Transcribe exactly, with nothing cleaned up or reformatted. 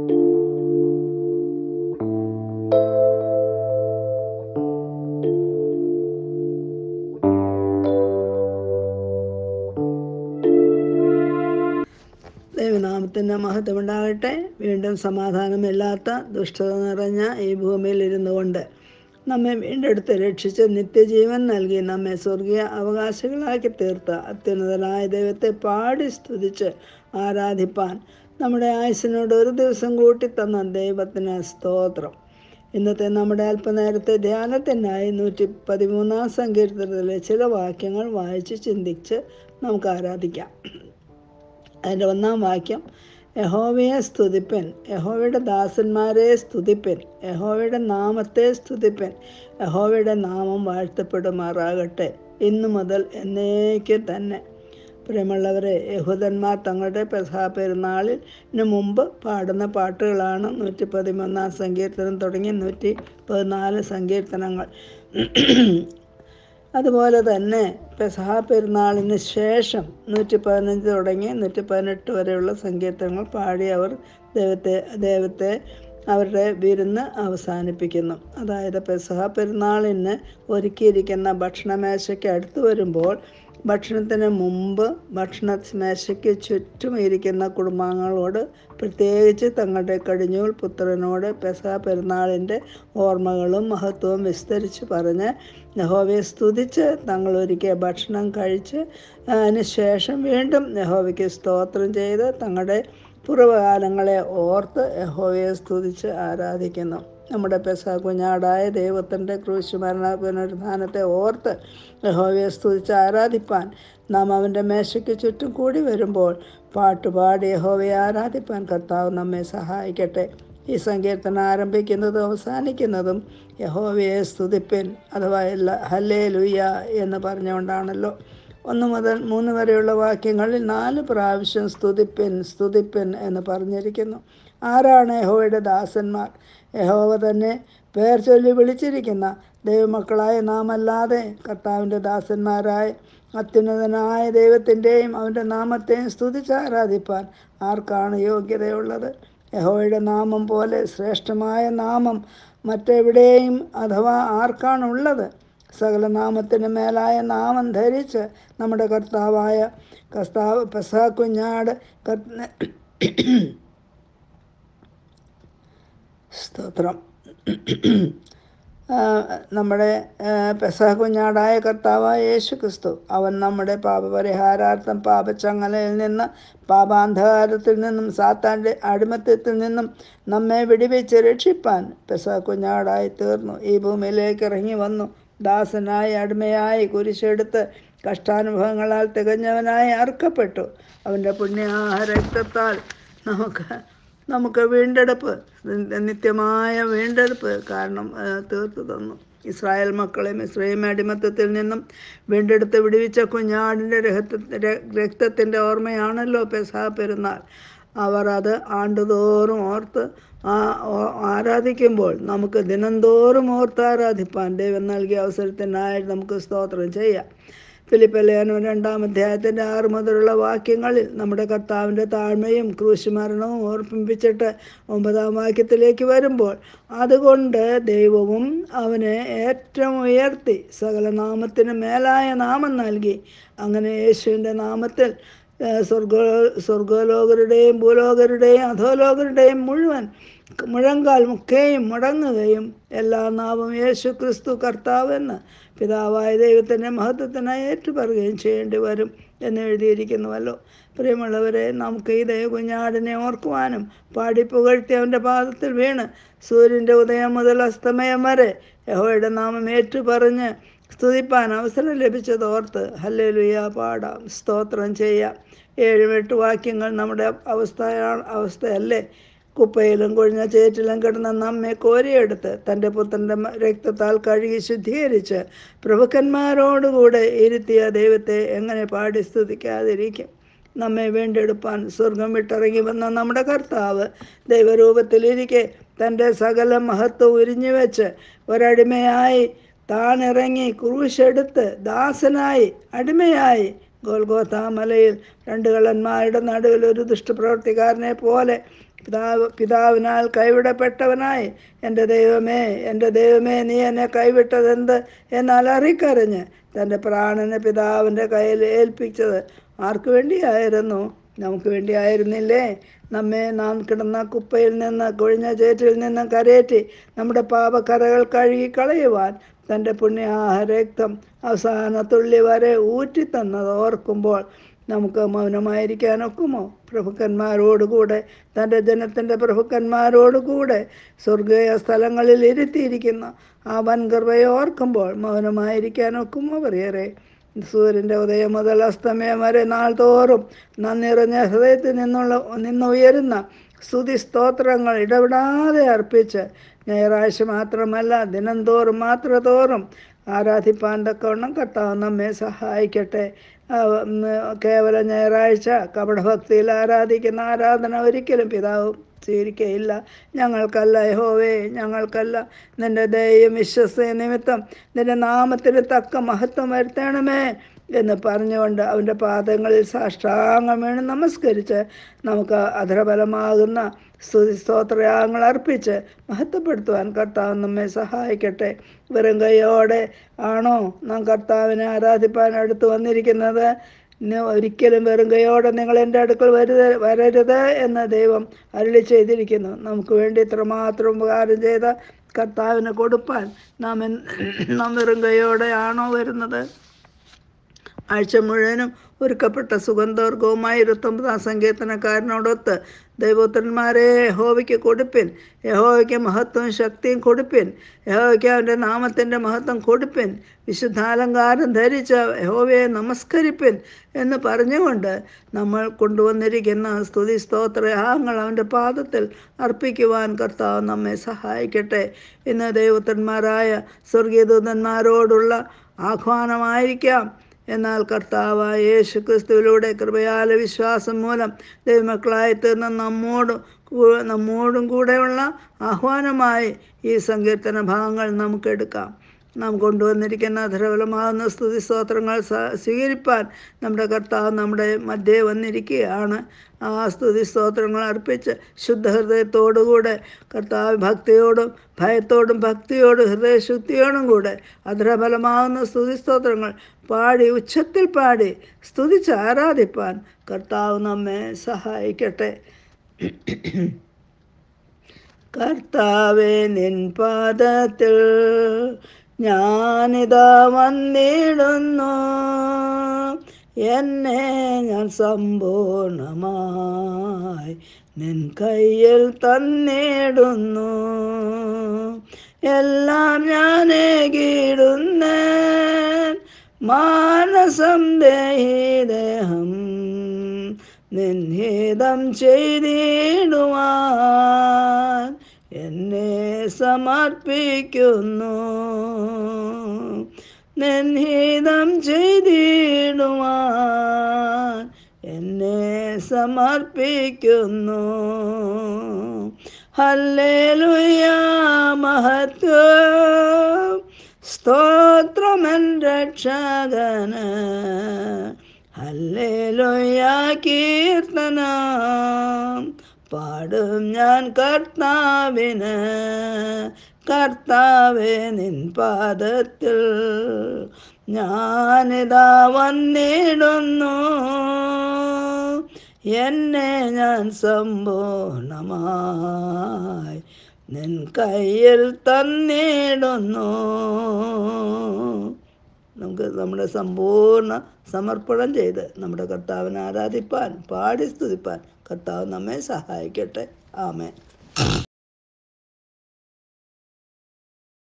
ദൈവനാമത്തിൻ്റെ മഹത്വമുണ്ടാകട്ടെ. വീണ്ടും സമാധാനമില്ലാത്ത ദുഷ്ടത നിറഞ്ഞ ഈ ഭൂമിയിൽ ഇരുന്നു കൊണ്ട് നമ്മെ വീണ്ടെടുത്ത് രക്ഷിച്ച് നിത്യജീവൻ നൽകി നമ്മെ സ്വർഗീയ അവകാശികളാക്കി തീർത്ത അത്യുന്നതനായ ദൈവത്തെ പാടി സ്തുതിച്ച് ആരാധിപ്പാൻ നമ്മുടെ ആയുസ്സിനോട് ഒരു ദിവസം കൂട്ടി തന്ന ദൈവത്തിന് സ്തോത്രം. ഇന്നത്തെ നമ്മുടെ അല്പനേരത്തെ ധ്യാനത്തിനായി നൂറ്റി പതിമൂന്നാം സങ്കീർത്തനത്തിലെ ചില വാക്യങ്ങൾ വായിച്ച് ചിന്തിച്ച് നമുക്ക് ആരാധിക്കാം. അതിൻ്റെ ഒന്നാം വാക്യം, യഹോവയെ സ്തുതിപ്പൻ, യഹോവയുടെ ദാസന്മാരെ സ്തുതിപ്പൻ, യഹോവയുടെ നാമത്തെ സ്തുതിപ്പൻ, യഹോവയുടെ നാമം വാഴ്ത്തപ്പെടുമാറാകട്ടെ ഇന്നു മുതൽ എന്നേക്കും തന്നെ. പ്രിയമുള്ളവരെ, യഹൂദന്മാർ തങ്ങളുടെ പെസഹ പെരുന്നാളിന് മുമ്പ് പാടുന്ന പാട്ടുകളാണ് നൂറ്റി പതിമൂന്നാം സങ്കീർത്തനം തുടങ്ങി നൂറ്റി പതിനാല് സങ്കീർത്തനങ്ങൾ. അതുപോലെ തന്നെ പെസഹ പെരുന്നാളിന് ശേഷം നൂറ്റി പതിനഞ്ച് തുടങ്ങി നൂറ്റി പതിനെട്ട് വരെയുള്ള സങ്കീർത്തനങ്ങൾ പാടി അവർ ദൈവത്തെ ദൈവത്തെ അവരുടെ വിരുന്ന് അവസാനിപ്പിക്കുന്നു. അതായത് പെസഹ പെരുന്നാളിന് ഒരുക്കിയിരിക്കുന്ന ഭക്ഷണമേശയ്ക്ക് അടുത്ത് വരുമ്പോൾ ഭക്ഷണത്തിന് മുമ്പ് ഭക്ഷണ മേശയ്ക്ക് ചുറ്റും ഇരിക്കുന്ന കുടുംബാംഗങ്ങളോട്, പ്രത്യേകിച്ച് തങ്ങളുടെ കടിഞ്ഞൂൽ പുത്രനോട് പെസഹ പെരുന്നാളിൻ്റെ ഓർമ്മകളും മഹത്വവും വിസ്തരിച്ച് പറഞ്ഞ് യഹോവയെ സ്തുതിച്ച് തങ്ങൾ ഒരുക്കിയ ഭക്ഷണം കഴിച്ച് അതിന് ശേഷം വീണ്ടും യഹോവയ്ക്ക് സ്തോത്രം ചെയ്ത് തങ്ങളുടെ പൂർവ്വകാലങ്ങളെ ഓർത്ത് യഹോവയെ സ്തുതിച്ച് ആരാധിക്കുന്നു. നമ്മുടെ പെസഹ കുഞ്ഞാടായ ദൈവത്തിൻ്റെ ക്രൂശ് മരണ പുനരുത്ഥാനത്തെ ഓർത്ത് യഹോവയെ സ്തുതിച്ച് ആരാധിപ്പാൻ നാം അവൻ്റെ മേശയ്ക്ക് ചുറ്റും കൂടി വരുമ്പോൾ പാട്ടുപാടി യഹോവയെ ആരാധിപ്പാൻ കർത്താവ് നമ്മെ സഹായിക്കട്ടെ. ഈ സങ്കീർത്തനം ആരംഭിക്കുന്നതും അവസാനിക്കുന്നതും യഹോവയെ സ്തുതിപ്പിൻ അഥവാ എല്ലാ ഹല്ലേലൂയ എന്ന് പറഞ്ഞുകൊണ്ടാണല്ലോ. ഒന്ന് മുതൽ മൂന്ന് വരെയുള്ള വാക്യങ്ങളിൽ നാല് പ്രാവശ്യം സ്തുതിപ്പിൻ സ്തുതിപ്പിൻ എന്ന് പറഞ്ഞിരിക്കുന്നു. ആരാണ് യഹോവയുടെ ദാസന്മാർ? യഹോവ തന്നെ പേർ ചൊല്ലി വിളിച്ചിരിക്കുന്ന ദൈവമക്കളായ നാം അല്ലാതെ കർത്താവിൻ്റെ ദാസന്മാരായ അത്യുന്നതനായ ദൈവത്തിൻ്റെയും അവൻ്റെ നാമത്തെയും സ്തുതിച്ച് ആരാധിപ്പാൻ ആർക്കാണ് യോഗ്യതയുള്ളത്? യഹോവയുടെ നാമം പോലെ ശ്രേഷ്ഠമായ നാമം മറ്റെവിടെയും അഥവാ ആർക്കാണുള്ളത്? സകല നാമത്തിന് മേലായ നാമം ധരിച്ച് നമ്മുടെ കർത്താവായ കർത്താവ് പെസഹ കുഞ്ഞാട് സ്തോത്രം നമ്മുടെ പെസഹ കുഞ്ഞാടായ കർത്താവായ യേശു ക്രിസ്തു, അവൻ നമ്മുടെ പാപപരിഹാരാർത്ഥം പാപച്ചങ്ങലയിൽ നിന്ന്, പാപാന്ധകാരത്തിൽ നിന്നും സാത്താൻ്റെ അടിമത്തത്തിൽ നിന്നും നമ്മെ വിടുവിച്ച് രക്ഷിപ്പാൻ പെസഹ കുഞ്ഞാടായി തീർന്നു. ഈ ഭൂമിയിലേക്ക് ഇറങ്ങി വന്നു. ദാസനായി അടിമയായി കുരിശെടുത്ത് കഷ്ടാനുഭവങ്ങളാൽ തികഞ്ഞവനായി അറുക്കപ്പെട്ടു. അവൻ്റെ പുണ്യാഹ രക്തത്താൽ നമുക്ക് നമുക്ക് വീണ്ടെടുപ്പ്, നിത്യമായ വീണ്ടെടുപ്പ് കാരണം തീർത്തു തന്നു. ഇസ്രായേൽ മക്കളെ മിസ്രയീം അടിമത്തത്തിൽ നിന്നും വീണ്ടെടുത്ത് വിടുവിച്ച കുഞ്ഞാടിൻ്റെ രക്ത രക്തത്തിൻ്റെ ഓർമ്മയാണല്ലോ പെസഹ പെരുന്നാൾ. അവർ അത് ആണ്ടുതോറും ഓർത്ത് ആരാധിക്കുമ്പോൾ നമുക്ക് ദിനംതോറും ഓർത്ത് ആരാധിപ്പാൻ ദൈവം നൽകിയ അവസരത്തിനായി നമുക്ക് സ്തോത്രം ചെയ്യാം. ഫിലിപ്പിയർ ലേഖനം രണ്ടാം അധ്യായത്തിൻ്റെ ആറ് മുതലുള്ള വാക്യങ്ങളിൽ നമ്മുടെ കർത്താവിൻ്റെ താഴ്മയും ക്രൂശുമരണവും ഓർമ്മിപ്പിച്ചിട്ട് ഒമ്പതാം വാക്യത്തിലേക്ക് വരുമ്പോൾ, അതുകൊണ്ട് ദൈവവും അവനെ ഏറ്റവും ഉയർത്തി സകല നാമത്തിന് മേലായ നാമം നൽകി, അങ്ങനെ യേശുവിൻ്റെ നാമത്തിൽ സ്വർഗ സ്വർഗലോകരുടെയും ഭൂലോകരുടെയും അധോലോകരുടെയും മുഴുവൻ മുഴങ്കാൽ മുഖേയും മുടങ്ങുകയും എല്ലാ നാമം യേശു ക്രിസ്തു കർത്താവെന്ന് പിതാവായ ദൈവത്തിൻ്റെ മഹത്വത്തിനായി ഏറ്റുപറയുകയും ചെയ്യേണ്ടി വരും എന്ന് എഴുതിയിരിക്കുന്നുവല്ലോ. പ്രിയമുള്ളവരെ, നമുക്ക് ഈ ദൈവകുഞ്ഞാടിനെ ഓർക്കുവാനും പാടി പുകഴ്ത്തി അവൻ്റെ പാദത്തിൽ വീണ് സൂര്യൻ്റെ ഉദയം മുതൽ അസ്തമയം വരെ യഹോവയുടെ നാമം ഏറ്റുപറഞ്ഞ് സ്തുതിപ്പാൻ അവസരം ലഭിച്ചതോർത്ത് ഹല്ലേലൂയ പാടാം, സ്തോത്രം ചെയ്യാം. ഏഴും എട്ട് വാക്യങ്ങൾ നമ്മുടെ അവസ്ഥയാണ് അവസ്ഥയല്ലേ. കുപ്പയിലും കൊഴിഞ്ഞ ചേറ്റിലും കിടന്ന നമ്മെ കോരിയെടുത്ത് തൻ്റെ പുത്രൻ്റെ രക്തത്താൽ കഴുകി ശുദ്ധീകരിച്ച് പ്രഭുക്കന്മാരോടുകൂടെ ഇരുത്തിയ ദൈവത്തെ എങ്ങനെ പാടി സ്തുതിക്കാതിരിക്കും? നമ്മെ വീണ്ടെടുപ്പാൻ സ്വർഗം വിട്ടിറങ്ങി വന്ന നമ്മുടെ കർത്താവ് ദൈവരൂപത്തിലിരിക്കെ തൻ്റെ സകല മഹത്വം ഉരിഞ്ഞു വെച്ച് ഒരടിമയായി താണിറങ്ങി ക്രൂശെടുത്ത് ദാസനായി അടിമയായി ഗോൽഗോഥാ മലയിൽ രണ്ട് കള്ളന്മാരുടെ നടുവിൽ ഒരു ദുഷ്ടപ്രവർത്തിക്കാരനെ പോലെ പിതാവ് പിതാവിനാൽ കൈവിടപ്പെട്ടവനായി എൻ്റെ ദൈവമേ എൻ്റെ ദൈവമേ നീ എന്നെ കൈവിട്ടതെന്ത് എന്നാൽ അറിക്കറിഞ്ഞ് തൻ്റെ പ്രാണനെ പിതാവിൻ്റെ കയ്യിൽ ഏൽപ്പിച്ചത് ആർക്കു വേണ്ടിയായിരുന്നു? നമുക്ക് വേണ്ടിയായിരുന്നില്ലേ? നമ്മെ നാം കിടന്ന കുപ്പയിൽ നിന്ന് കൊഴിഞ്ഞ ചേറ്റിൽ നിന്ന് കരയേറ്റി നമ്മുടെ പാപക്കറകൾ കഴുകി കളയുവാൻ തൻ്റെ പുണ്യാഹ രക്തം അവസാന തുള്ളി വരെ ഊറ്റിത്തന്നത് ഓർക്കുമ്പോൾ നമുക്ക് മൗനമായിരിക്കാനൊക്കുമോ? പ്രഭുക്കന്മാരോടുകൂടെ തൻ്റെ ജനത്തിൻ്റെ പ്രഭുക്കന്മാരോടുകൂടെ സ്വർഗീയ സ്ഥലങ്ങളിൽ ഇരുത്തിയിരിക്കുന്ന ആ വൻകൃപയെ ഓർക്കുമ്പോൾ മൗനമായിരിക്കാനൊക്കുമോ? പറയേറെ സൂര്യൻ്റെ ഉദയം മുതൽ അസ്തമയം വരെ നാൾ തോറും നന്ദിറഞ്ഞ ഹൃദയത്തിൽ നിന്നുള്ള നിന്നുയരുന്ന സ്തുതി സ്തോത്രങ്ങൾ ഇടപെടാതെ അർപ്പിച്ച് ഞായറാഴ്ച മാത്രമല്ല ദിനംതോറും മാത്രത്തോറും ആരാധിപ്പാൻ തക്കവണ്ണം കർത്താവ് നമ്മെ സഹായിക്കട്ടെ. കേവല ഞായറാഴ്ച കപടഭക്തിയിൽ ആരാധിക്കുന്ന ആരാധന ഒരിക്കലും പിതാവ് സ്വീകരിക്കയില്ല. ഞങ്ങൾക്കല്ല യഹോവേ, ഞങ്ങൾക്കല്ല. നിൻ്റെ ദയയും വിശ്വസ്ത നിമിത്തം നിൻ്റെ നാമത്തിന് തക്ക മഹത്വം വരുത്തണമേ എന്ന് പറഞ്ഞുകൊണ്ട് അവൻ്റെ പാദങ്ങളിൽ സാഷ്ടാംഗം വീണ് നമസ്കരിച്ച് നമുക്ക് അധരബലമാകുന്ന സ്തുതി സ്തോത്രയാഗങ്ങൾ അർപ്പിച്ച് മഹത്വപ്പെടുത്തുവാൻ കർത്താവ് നമ്മെ സഹായിക്കട്ടെ. വെറും കൈയോടെ ആണോ നാം കർത്താവിനെ ആരാധിപ്പാൻ അടുത്ത് വന്നിരിക്കുന്നത്? ഒരിക്കലും വെറും കൈയോടെ നിങ്ങൾ എൻ്റെ അടുക്കൽ വരുത് വരരുത് എന്ന് ദൈവം അരുളി ചെയ്തിരിക്കുന്നു. നമുക്ക് വേണ്ടി ഇത്രമാത്രം ഉപകാരം ചെയ്ത കർത്താവിന് കൊടുപ്പാൻ നാം നാം വെറും കൈയോടെ ആണോ വരുന്നത്? ആഴ്ച മുഴുവനും ഒരുക്കപ്പെട്ട സുഗന്ധവർഗവുമായി ഇരുപത്തൊമ്പതാം സങ്കീർത്തനക്കാരനോടൊത്ത് ദൈവപുത്രന്മാരെ യഹോവയ്ക്ക് കൊടുപ്പിൻ, യഹോവയ്ക്ക് മഹത്വവും ശക്തിയും കൊടുപ്പിൻ, യഹോവയ്ക്ക് അവൻ്റെ നാമത്തിൻ്റെ മഹത്വം കൊടുപ്പിൻ, വിശുദ്ധാലങ്കാരം ധരിച്ച് യഹോവയെ നമസ്കരിപ്പിൻ എന്ന് പറഞ്ഞുകൊണ്ട് നമ്മൾ കൊണ്ടുവന്നിരിക്കുന്ന സ്തുതി സ്തോത്രയാഗങ്ങൾ അവൻ്റെ പാദത്തിൽ അർപ്പിക്കുവാൻ കർത്താവ് നമ്മെ സഹായിക്കട്ടെ. ഇന്ന് ദൈവപുത്രന്മാരായ സ്വർഗീയദൂതന്മാരോടുള്ള ആഹ്വാനമായിരിക്കാം. എന്നാൽ കർത്താവായ യേശു ക്രിസ്തുവിലൂടെ കൃപയാല വിശ്വാസം മൂലം ദൈവമക്കളായി തീർന്ന നമ്മോട് നമ്മോടും കൂടെയുള്ള ആഹ്വാനമായി ഈ സങ്കീർത്തന ഭാഗങ്ങൾ നമുക്കെടുക്കാം. നാം കൊണ്ടുവന്നിരിക്കുന്ന ധരബലമാകുന്ന സ്തുതി സ്തോത്രങ്ങൾ സ്വീകരിപ്പാൻ നമ്മുടെ കർത്താവ് നമ്മുടെ മധ്യേ വന്നിരിക്കുകയാണ്. ആ സ്തുതി സ്തോത്രങ്ങൾ അർപ്പിച്ച് ശുദ്ധഹൃദയത്തോടുകൂടെ കർത്താവ് ഭക്തിയോടും ഭയത്തോടും ഭക്തിയോടും ഹൃദയശുദ്ധിയോടും കൂടെ അധരബലമാകുന്ന സ്തുതി സ്തോത്രങ്ങൾ പാടി ഉച്ചത്തിൽ പാടി സ്തുതിച്ച് ആരാധിപ്പാൻ കർത്താവ് നമ്മെ സഹായിക്കട്ടെ. കർത്താവേ, നിൻ പാദത്തിൽ ഞാനിതാ വന്നിടുന്നു, എന്നെ ഞാൻ സമ്പൂർണമായി നിൻ കയ്യിൽ തന്നിടുന്നു. എല്ലാം ഞാനേകിടുന്നേ, മാനസം ദേഹം നിൻഹിതം ചെയ്തിടുവാൻ എന്നെ സമർപ്പിക്കുന്നു. നിൻഹിതം ചെയ്തിടുവാൻ എന്നെ സമർപ്പിക്കുന്നു. ഹല്ലേലൂയ, മഹത്വം സ്തോത്രമെൻ രക്ഷകന്. ഹല്ലേലൂയ, കീർത്തനം പാടും ഞാൻ കർത്താവിന്. കർത്താവേ, നിൻ പാദത്തിൽ ഞാനിതാ വന്നിടുന്നു, എന്നെ ഞാൻ സമ്പൂർണമായി നിൻ കയ്യിൽ തന്നിടുന്നു. നമുക്ക് നമ്മുടെ സമ്പൂർണ്ണ സമർപ്പണം ചെയ്ത് നമ്മുടെ കർത്താവിനെ ആരാധിപ്പാൻ പാടി സ്തുതിപ്പാൻ കർത്താവ് നമ്മെ സഹായിക്കട്ടെ. ആമേൻ.